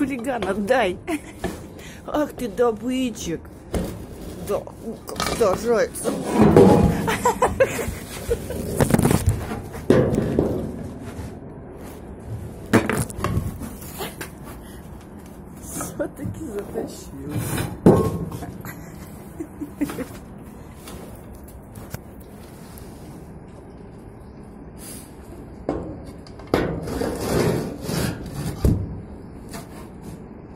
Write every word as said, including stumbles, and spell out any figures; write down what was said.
хулиган, отдай. Ах ты добытчик. Да, как сажается. Все-таки затащил.